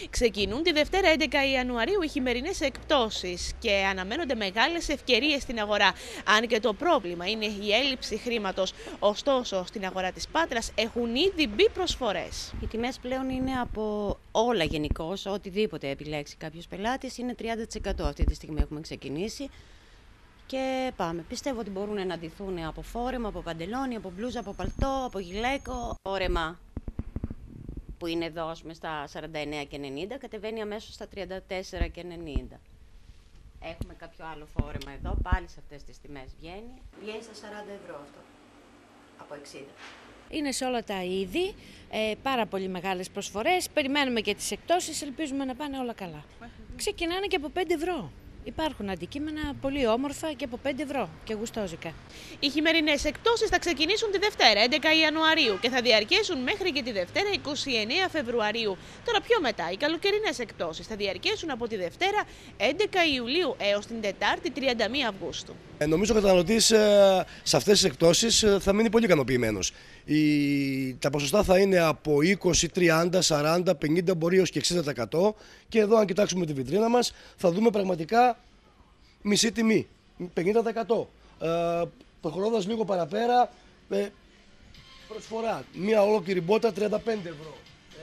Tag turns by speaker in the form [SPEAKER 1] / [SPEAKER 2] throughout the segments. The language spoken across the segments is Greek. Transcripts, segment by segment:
[SPEAKER 1] Ξεκινούν τη Δευτέρα 11 Ιανουαρίου οι χειμερινές εκπτώσεις και αναμένονται μεγάλες ευκαιρίες στην αγορά. Αν και το πρόβλημα είναι η έλλειψη χρήματος, ωστόσο στην αγορά της Πάτρας έχουν ήδη μπει προσφορές.
[SPEAKER 2] Οι τιμές πλέον είναι από όλα γενικώς, οτιδήποτε επιλέξει κάποιος πελάτης, είναι 30% αυτή τη στιγμή έχουμε ξεκινήσει. Και πάμε. Πιστεύω ότι μπορούν να ντυθούν από φόρεμα, από παντελόνι, από μπλούζα, από παλτό, από γυλαίκο. Φόρεμα που είναι εδώ στα 49 και 90, κατεβαίνει αμέσως στα 34 και 90. Έχουμε κάποιο άλλο φόρεμα εδώ, πάλι σε αυτές τις τιμές βγαίνει. Βγαίνει στα 40 ευρώ αυτό, από 60.
[SPEAKER 3] Είναι σε όλα τα είδη, πάρα πολύ μεγάλες προσφορές. Περιμένουμε και τις εκπτώσεις, ελπίζουμε να πάνε όλα καλά. Ξεκινάνε και από 5 ευρώ. Υπάρχουν αντικείμενα πολύ όμορφα και από 5 ευρώ και γουστόζικα.
[SPEAKER 1] Οι χειμερινές εκπτώσεις θα ξεκινήσουν τη Δευτέρα 11 Ιανουαρίου και θα διαρκέσουν μέχρι και τη Δευτέρα 29 Φεβρουαρίου. Τώρα πιο μετά οι καλοκαιρινές εκπτώσεις θα διαρκέσουν από τη Δευτέρα 11 Ιουλίου έως την Τετάρτη 31 Αυγούστου.
[SPEAKER 4] Νομίζω ο καταναλωτής σε αυτές τις εκπτώσεις θα μείνει πολύ ικανοποιημένος. Τα ποσοστά θα είναι από 20, 30, 40, 50, μπορεί έως και 60%. Και εδώ αν κοιτάξουμε τη βιτρίνα μας θα δούμε πραγματικά μισή τιμή, 50%. Προχωρώντας λίγο παραπέρα, προσφορά, μία ολόκληρη μπότα 35 ευρώ,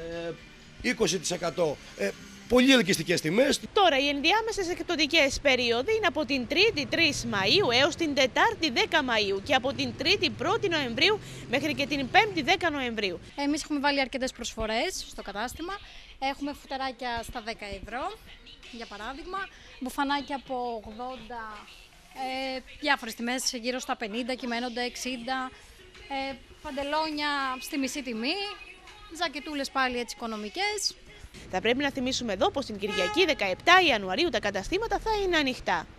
[SPEAKER 4] 20%. Πολύ ελκυστικές τιμές.
[SPEAKER 1] Τώρα οι ενδιάμεσες εκπτωτικές περίοδοι είναι από την 3η 3 Μαΐου έως την 4η 10 Μαΐου και από την 3η 1η Νοεμβρίου μέχρι και την 5η 10 Νοεμβρίου.
[SPEAKER 5] Εμείς έχουμε βάλει αρκετές προσφορές στο κατάστημα. Έχουμε φουτεράκια στα 10 ευρώ, για παράδειγμα, μπουφανάκια από 80, διάφορες τιμές γύρω στα 50, κυμαίνονται 60, παντελόνια στη μισή τιμή, ζακετούλες πάλι έτσι οικονομικές.
[SPEAKER 1] Θα πρέπει να θυμίσουμε εδώ πως την Κυριακή 17 Ιανουαρίου τα καταστήματα θα είναι ανοιχτά.